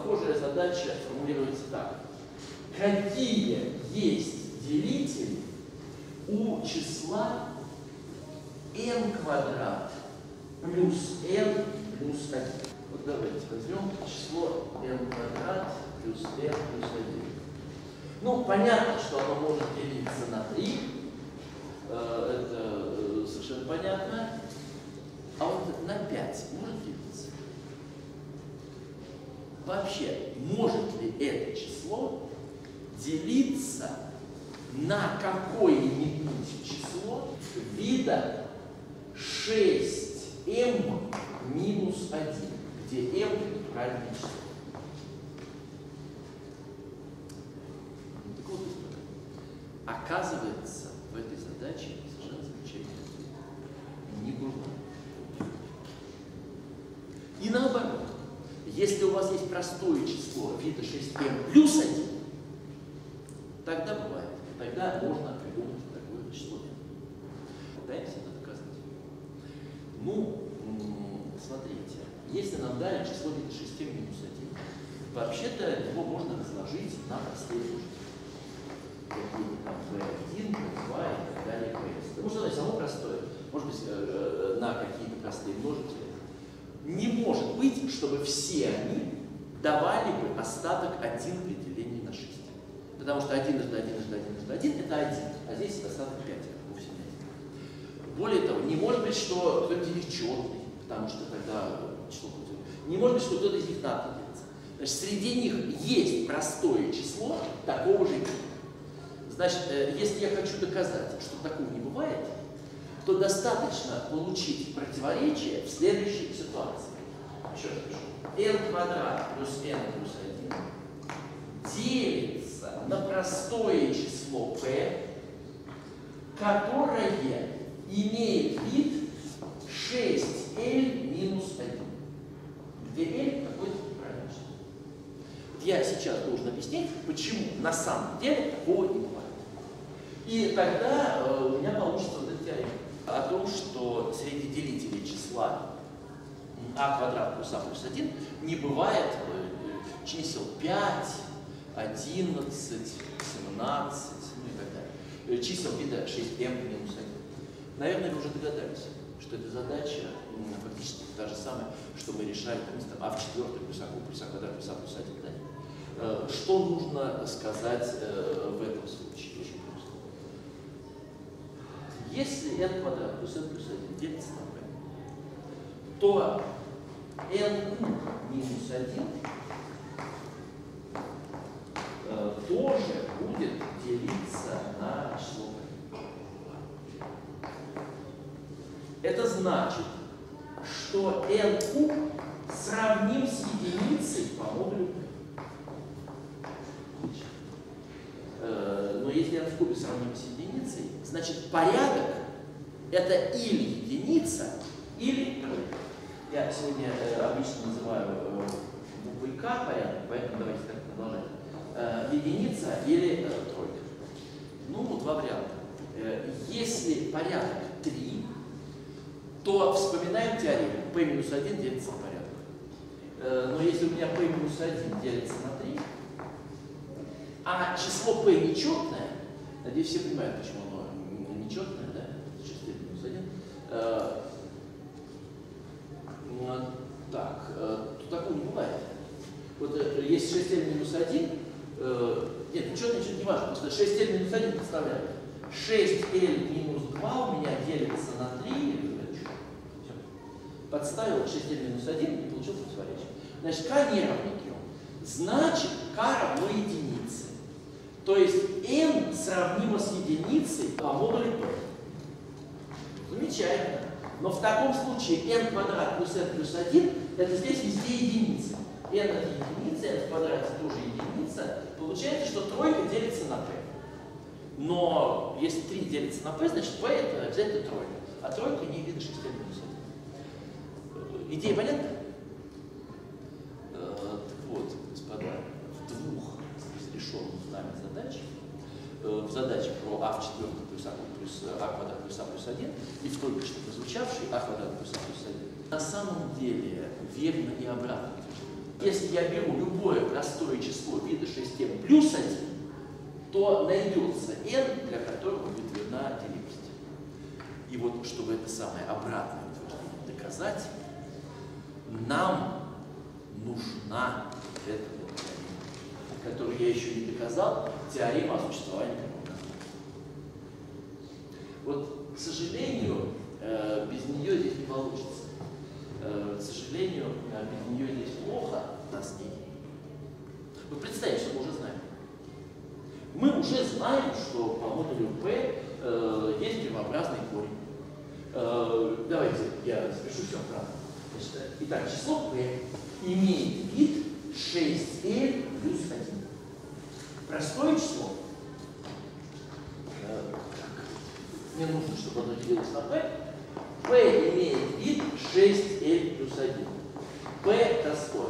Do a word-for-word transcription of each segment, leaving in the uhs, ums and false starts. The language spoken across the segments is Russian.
похожая задача формулируется так. Какие есть делители у числа n квадрат плюс n плюс один? Вот давайте возьмем число n квадрат плюс n плюс один. Ну, понятно, что оно может делиться на три. Это совершенно понятно. А вот на пять может делиться? Вообще, может ли это число делиться на какое-нибудь число вида шесть эм минус один, где m – натуральное число? Так вот, оказывается, в этой задаче совершенно замечательно. Не бывает. И наоборот, если у вас есть простое число вида шесть эм плюс один, тогда бывает. Тогда можно придумать такое число. Пытаемся это доказать. Ну, смотрите, если нам дали число вида шесть эм минус один, вообще-то его можно разложить на простые множители. Какие-то там бэ один, бэ два и так далее, бэ эс. Потому что оно само простое. Может быть, на какие-то простые множители. Не может быть, чтобы все они давали бы остаток один при делении на шесть. Потому что один между один между один между один это один, а здесь остаток пять, как вовсе не один. Более того, не может быть, что кто-нибудь из них черный, потому что тогда число будет. Не может быть, что кто-то из них надо делится. Значит, среди них есть простое число такого же вида. Значит, если я хочу доказать, что такого не бывает, то достаточно получить противоречие в следующей ситуации. Еще раз пишу. n квадрат плюс n плюс один делится на простое число p, которое имеет вид шесть эль минус один, где L какое-то неправильное число. Я сейчас должен объяснить, почему на самом деле такого не бывает. И тогда э, у меня получится вот эта теорема о том, что среди делителей числа а квадрат плюс а плюс один не бывает э, чисел пять, одиннадцать, семнадцать, ну и так далее. Чисел вида шесть эм минус один. Наверное, вы уже догадались, что эта задача ну, фактически та же самая, что мы решали там, а в четвертый плюс а плюс а квадрат плюс а плюс один. Да? Э, что нужно сказать э, в этом случае? Очень просто. Если n квадрат плюс n плюс один делится на p, то n минус один э, тоже будет делиться на число p. Это значит, что n куб сравним с единицей по модулю p. Э, но если n в кубе сравним с единицей, значит порядок это или единица, или тройка. Я сегодня э, обычно называю э, буквой К порядок, поэтому давайте так продолжать. Э, единица или э, тройка. Ну, вот два варианта. Э, если порядок три, то вспоминаем теорему. P минус один делится на порядок. Э, но если у меня P минус один делится на три, а число P нечетное, надеюсь, все понимают, почему оно нечетное, да? шесть эль минус один. Э, Так, то такого не бывает. Вот есть шесть эль минус один, э, нет, ничего, ничего не важно, просто шесть эль минус один представляет. шесть эль минус два у меня делится на три, подставил шесть эль минус один и получил противоречие. Значит, k не равно трем. Значит, k равно единице. То есть n сравнимо с единицей по модулю p. Замечательно. Но в таком случае n квадрат плюс n плюс один это здесь везде единица. n это единица, n в квадрате тоже единица. Получается, что тройка делится на p. Но если три делится на p, значит p это обязательно тройка. А тройка не видно шесть эль минус один. Идея понятна? Так вот, господа, в двух разрешенных нами задачах, в задаче про а в четвертом плюс а плюс а квадрат плюс а плюс один и в только что прозвучавшей а квадрат плюс а плюс один, на самом деле верно и обратно утверждение. Если я беру любое простое число вида шесть эм плюс один, то найдется n, для которого будет верна делимость. И вот, чтобы это самое обратное утверждение доказать, нам нужна эта вот теорема, которую я еще не доказал, теорема о существовании прямого названия. Вот, к сожалению, без нее здесь не получится. К сожалению, без нее здесь плохо, нас нет. Вот представьте, что мы уже знаем. Мы уже знаем, что по модулю P э, есть первообразный корень. Э, давайте я запишу все правильно. Значит, итак, число P имеет вид шесть эль плюс один. Простое число. Э, мне нужно, чтобы оно делилось на P. P имеет вид шесть эль плюс один. P простое.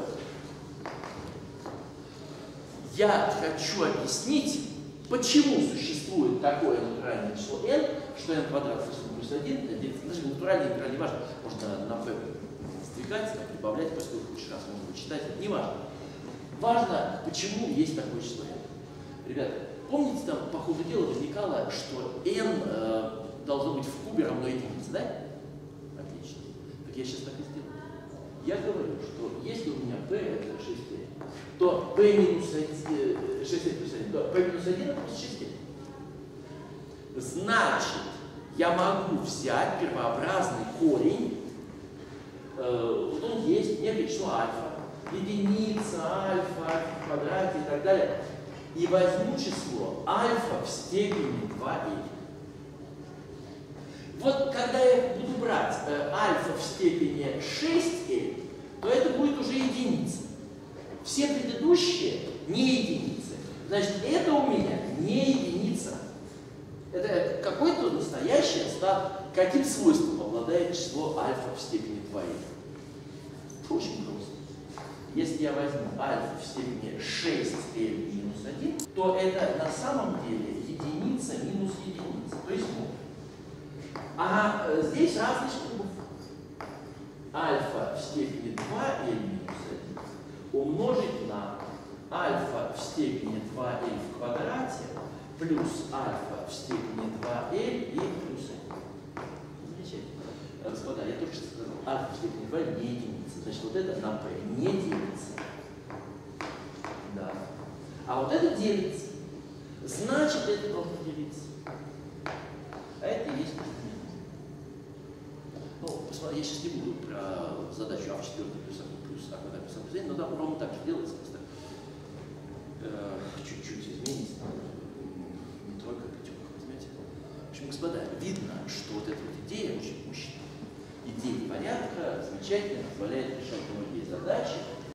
Я хочу объяснить, почему существует такое натуральное число n, что n квадрат плюс один, даже натуральное, натуральное, не важно, можно на p сдвигать, прибавлять, поскольку лучше раз можно вычитать, это не важно. Важно, почему есть такое число n. Ребята, помните, там по ходу дела возникало, что n э, должно быть в кубе равно единице, да? Отлично. Так я сейчас так и сделаю. Я говорю, что если у меня p это шесть эль, то p минус один, шесть эль плюс один, то p минус один это просто шесть эль. Значит, я могу взять первообразный корень, э, вот он есть, некое число альфа, единица, альфа, альфа в квадрате и так далее, и возьму число альфа в степени два эль. Вот когда я буду брать э, альфа в степени шесть эль, то это будет уже единица. Все предыдущие не единицы. Значит, это у меня не единица. Это какой-то настоящий остаток. Каким свойством обладает число альфа в степени два эль? Очень просто. Если я возьму альфа в степени шесть эль минус один, то это на самом деле единица минус единица, то есть ноль. А здесь разность кубов. Альфа в степени два эль минус один умножить на альфа в степени два эль в квадрате плюс альфа в степени два эль и плюс один. Замечательно. Господа, я только что сказал, альфа в степени два не единица. Значит, вот это на p не делится. Да. А вот это делится. Значит, это должно делиться. А это и есть между. Ну, посмотри, я сейчас не буду про задачу а в четвертый плюс один плюс а квадрат плюс один плюс один, но там ровно так же делается, просто чуть-чуть э, изменится, не тройка, пятерка, возьмете. В общем, господа, видно, что вот эта вот идея очень мощная. Идея порядка замечательно позволяет решать многие задачи,